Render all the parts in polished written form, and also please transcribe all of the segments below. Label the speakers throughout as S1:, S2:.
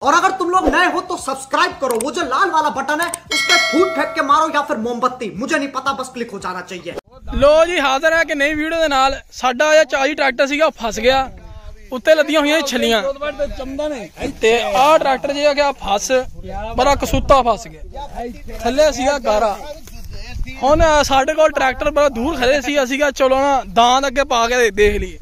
S1: और अगर तुम लोग नए हो तो सब्सक्राइब करो, वो जो लाल वाला बटन है उस पर फूट फेंक के मारो या फिर मोमबत्ती, मुझे नहीं पता, बस क्लिक हो जाना चाहिए।
S2: लो जी हाजिर है कि नई वीडियो के नाल। साडा जो 40 ट्रैक्टर सीगा फस गया, उत्ते लदियां हुई छलियां ते आ ट्रैक्टर जो गया फस, बड़ा कसूता फस गया, थल्ले सीगा गारा। हुण साडे कोल ट्रैक्टर बड़ा दूर खड़े सीगा, चलो ना दांद अगे पा के देख ली।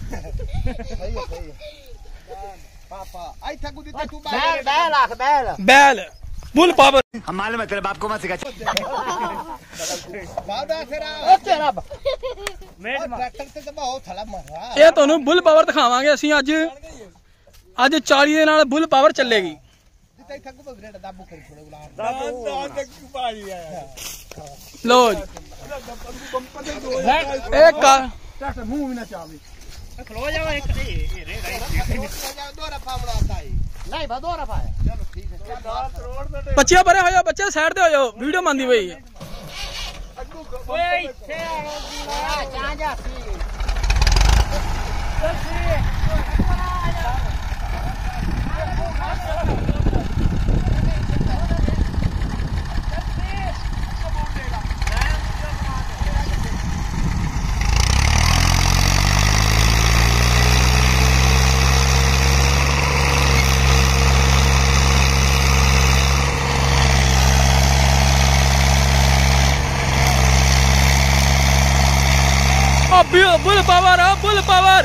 S2: बैल बुल पावर
S3: मालूम है तेरे बाप को मत सिखा।
S2: ये तुहानू बुल पावर दिखावांगे असीं अज 40 दे नाल बुल पावर चलेगी। लो बच्चे परे हो जाओ, बच्चे साइड पे हो जाओ, वीडियो मांदी पई है। Bull power, bull power.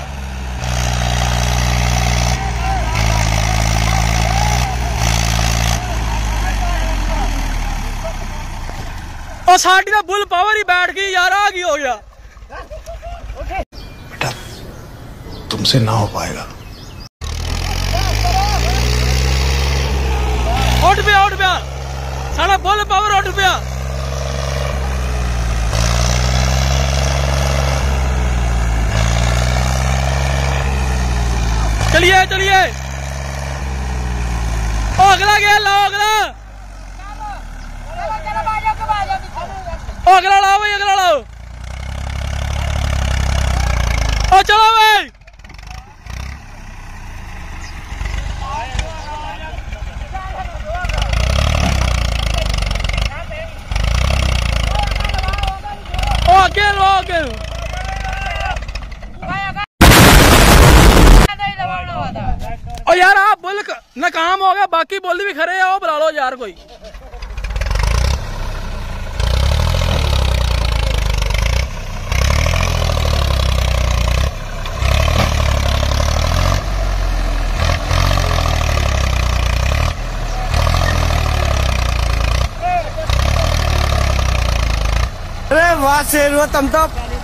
S2: और साड़ी का बुल पावर ही बैठ गई यार, आ गई हो गया।
S4: बेटा तुमसे ना हो पाएगा।
S2: उठ पिया साड़ा बुल पावर उठ पिया। चलिए ओ अगला गया, लाओ अगला लाओ भाई, अगला लाओ। ओ चलो भाई, ओ आगे लो आगे। और यार आप बुल नाकाम हो गया, बाकी बुल भी खड़े हैं, वो बुला लो यार कोई।
S3: अरे वाह शेर हुआ तुम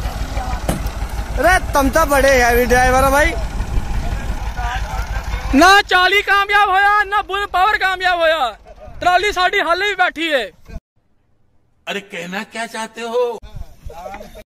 S3: तो बड़े हैवी ड्राइवर हो भाई।
S2: ना 40 कामयाब होया, ना बुल पावर कामयाब होया, ट्राली साड़ी हाले भी बैठी है।
S4: अरे कहना क्या चाहते हो?